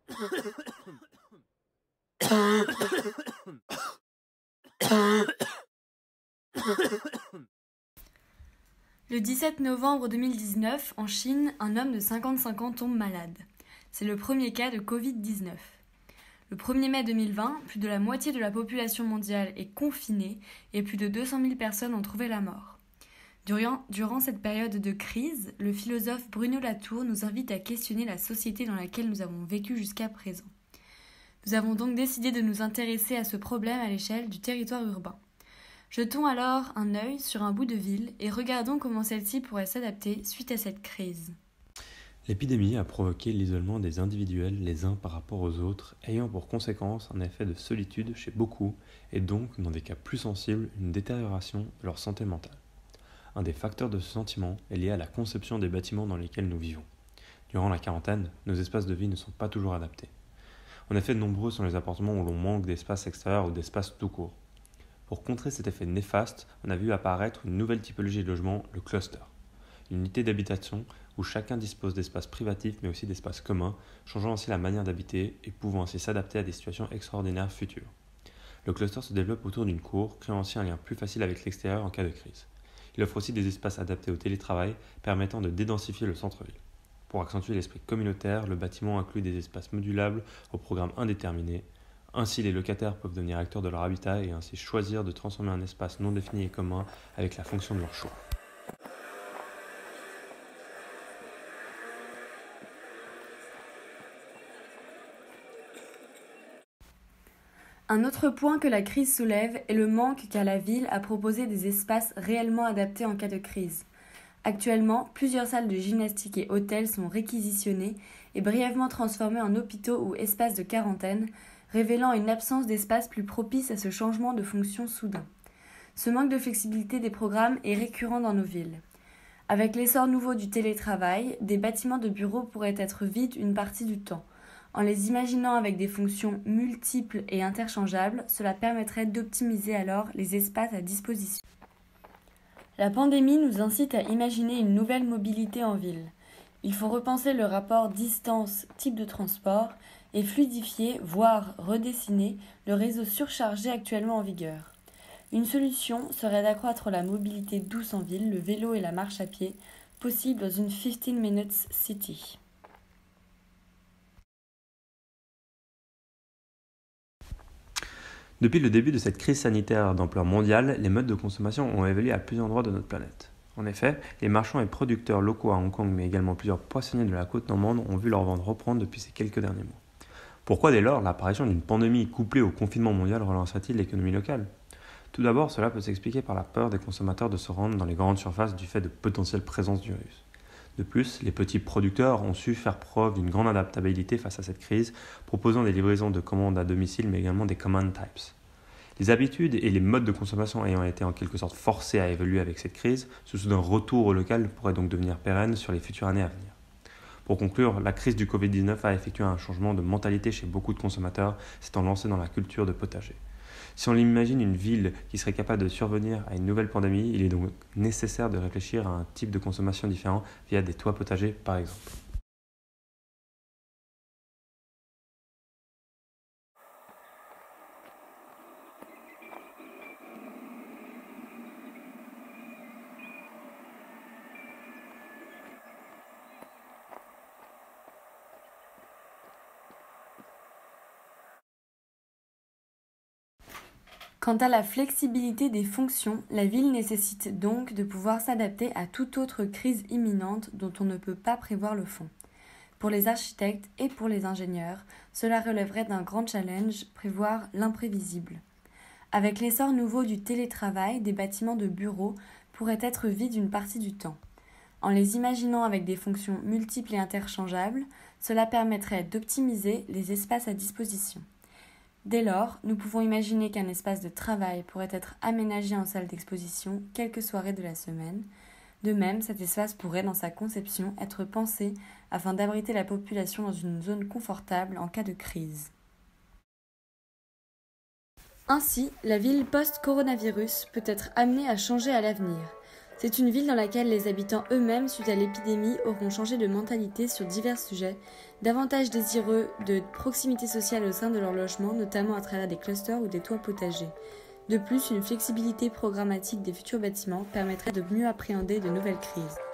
Le 17 novembre 2019, en Chine, un homme de 55 ans tombe malade. C'est le premier cas de Covid-19. Le 1er mai 2020, plus de la moitié de la population mondiale est confinée et plus de 200 000 personnes ont trouvé la mort. Durant cette période de crise, le philosophe Bruno Latour nous invite à questionner la société dans laquelle nous avons vécu jusqu'à présent. Nous avons donc décidé de nous intéresser à ce problème à l'échelle du territoire urbain. Jetons alors un œil sur un bout de ville et regardons comment celle-ci pourrait s'adapter suite à cette crise. L'épidémie a provoqué l'isolement des individuels les uns par rapport aux autres, ayant pour conséquence un effet de solitude chez beaucoup et donc, dans des cas plus sensibles, une détérioration de leur santé mentale. Un des facteurs de ce sentiment est lié à la conception des bâtiments dans lesquels nous vivons. Durant la quarantaine, nos espaces de vie ne sont pas toujours adaptés. En effet, nombreux sont les appartements où l'on manque d'espace extérieur ou d'espace tout court. Pour contrer cet effet néfaste, on a vu apparaître une nouvelle typologie de logement, le cluster. Une unité d'habitation où chacun dispose d'espaces privatifs mais aussi d'espaces communs, changeant ainsi la manière d'habiter et pouvant ainsi s'adapter à des situations extraordinaires futures. Le cluster se développe autour d'une cour, créant ainsi un lien plus facile avec l'extérieur en cas de crise. Il offre aussi des espaces adaptés au télétravail, permettant de dédensifier le centre-ville. Pour accentuer l'esprit communautaire, le bâtiment inclut des espaces modulables au programme indéterminé. Ainsi, les locataires peuvent devenir acteurs de leur habitat et ainsi choisir de transformer un espace non défini et commun avec la fonction de leur choix. Un autre point que la crise soulève est le manque qu'a la ville à proposer des espaces réellement adaptés en cas de crise. Actuellement, plusieurs salles de gymnastique et hôtels sont réquisitionnées et brièvement transformées en hôpitaux ou espaces de quarantaine, révélant une absence d'espace plus propice à ce changement de fonction soudain. Ce manque de flexibilité des programmes est récurrent dans nos villes. Avec l'essor nouveau du télétravail, des bâtiments de bureaux pourraient être vides une partie du temps. En les imaginant avec des fonctions multiples et interchangeables, cela permettrait d'optimiser alors les espaces à disposition. La pandémie nous incite à imaginer une nouvelle mobilité en ville. Il faut repenser le rapport distance-type de transport et fluidifier, voire redessiner, le réseau surchargé actuellement en vigueur. Une solution serait d'accroître la mobilité douce en ville, le vélo et la marche à pied, possible dans une 15 minutes city. Depuis le début de cette crise sanitaire d'ampleur mondiale, les modes de consommation ont évolué à plusieurs endroits de notre planète. En effet, les marchands et producteurs locaux à Hong Kong, mais également plusieurs poissonniers de la côte normande ont vu leur vente reprendre depuis ces quelques derniers mois. Pourquoi dès lors l'apparition d'une pandémie couplée au confinement mondial relancerait-il l'économie locale ? Tout d'abord, cela peut s'expliquer par la peur des consommateurs de se rendre dans les grandes surfaces du fait de potentielles présences du virus. De plus, les petits producteurs ont su faire preuve d'une grande adaptabilité face à cette crise, proposant des livraisons de commandes à domicile mais également des command types. Les habitudes et les modes de consommation ayant été en quelque sorte forcés à évoluer avec cette crise, ce soudain retour au local pourrait donc devenir pérenne sur les futures années à venir. Pour conclure, la crise du Covid-19 a effectué un changement de mentalité chez beaucoup de consommateurs, s'étant lancé dans la culture de potager. Si on imagine une ville qui serait capable de survenir à une nouvelle pandémie, il est donc nécessaire de réfléchir à un type de consommation différent via des toits potagers par exemple. Quant à la flexibilité des fonctions, la ville nécessite donc de pouvoir s'adapter à toute autre crise imminente dont on ne peut pas prévoir le fond. Pour les architectes et pour les ingénieurs, cela relèverait d'un grand challenge, prévoir l'imprévisible. Avec l'essor nouveau du télétravail, des bâtiments de bureaux pourraient être vides une partie du temps. En les imaginant avec des fonctions multiples et interchangeables, cela permettrait d'optimiser les espaces à disposition. Dès lors, nous pouvons imaginer qu'un espace de travail pourrait être aménagé en salle d'exposition quelques soirées de la semaine. De même, cet espace pourrait, dans sa conception, être pensé afin d'abriter la population dans une zone confortable en cas de crise. Ainsi, la ville post-coronavirus peut être amenée à changer à l'avenir. C'est une ville dans laquelle les habitants eux-mêmes, suite à l'épidémie, auront changé de mentalité sur divers sujets, davantage désireux de proximité sociale au sein de leur logement, notamment à travers des clusters ou des toits potagers. De plus, une flexibilité programmatique des futurs bâtiments permettrait de mieux appréhender de nouvelles crises.